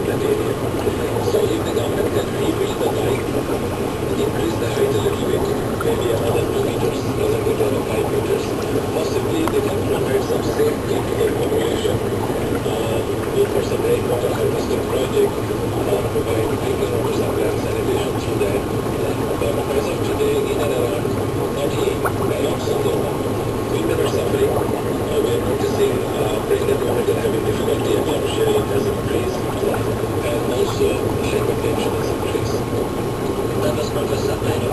that area. So if the government can rebuild the dike, increase the height a little bit, maybe another 2 meters rather than 5 meters, possibly they can provide some safety to the population, go for some rainwater harvesting project, provide drinking water supply and sanitation through that. But as of today, in and around 30 blocks of the women are suffering. We are noticing pregnant women are having difficulty about sharing has increased, and also hypertension has increased. That was Professor Aino